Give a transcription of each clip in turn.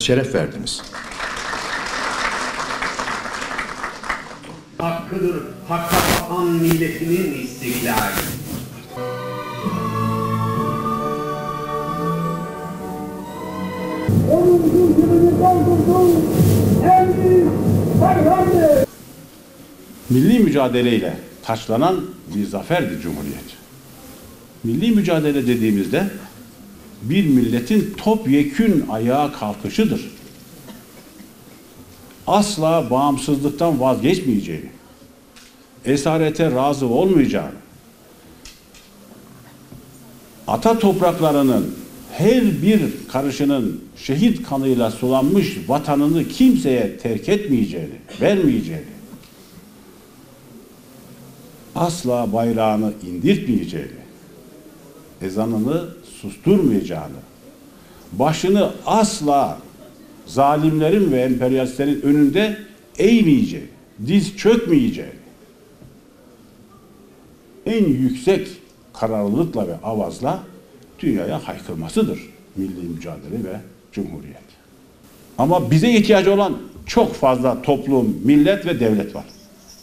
Şeref verdiniz. Hakkıdır hakka tapan milletinin istiklali. Onun kültürünü doldurduğu en büyük bayramdır. Milli mücadeleyle taçlanan bir zaferdi Cumhuriyet. Milli mücadele dediğimizde bir milletin topyekün ayağa kalkışıdır. Asla bağımsızlıktan vazgeçmeyeceğini, esarete razı olmayacağını, ata topraklarının her bir karışının şehit kanıyla sulanmış vatanını kimseye terk etmeyeceğini, vermeyeceğini, asla bayrağını indirtmeyeceğini, ezanını susturmayacağını, başını asla zalimlerin ve emperyalistlerin önünde eğmeyeceğini, diz çökmeyeceğini, en yüksek kararlılıkla ve avazla dünyaya haykırmasıdır milli mücadele ve cumhuriyet. Ama bize ihtiyacı olan çok fazla toplum, millet ve devlet var.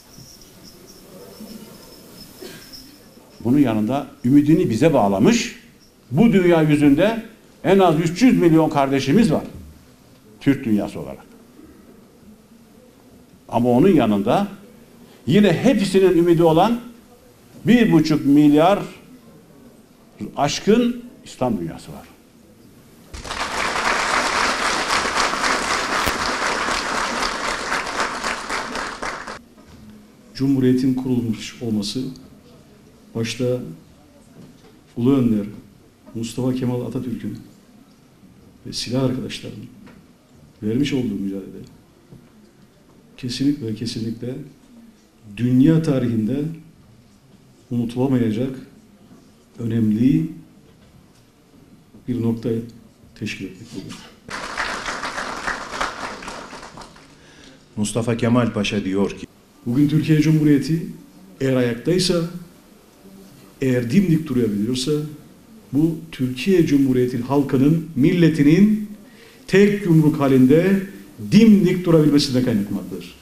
Bunun yanında ümidini bize bağlamış, bu dünya yüzünde en az 300 milyon kardeşimiz var. Türk dünyası olarak. Ama onun yanında yine hepsinin ümidi olan 1,5 milyar aşkın İslam dünyası var. Cumhuriyetin kurulmuş olması başta Ulu Önder Mustafa Kemal Atatürk'ün ve silah arkadaşlarının vermiş olduğu mücadele kesinlikle dünya tarihinde unutulamayacak önemli bir nokta teşkil etmektedir. Mustafa Kemal Paşa diyor ki, bugün Türkiye Cumhuriyeti eğer ayaktaysa, eğer dimdik durabiliyorsa, bu Türkiye Cumhuriyeti halkının, milletinin tek yumruk halinde dimdik durabilmesine kaynaklanmaktadır.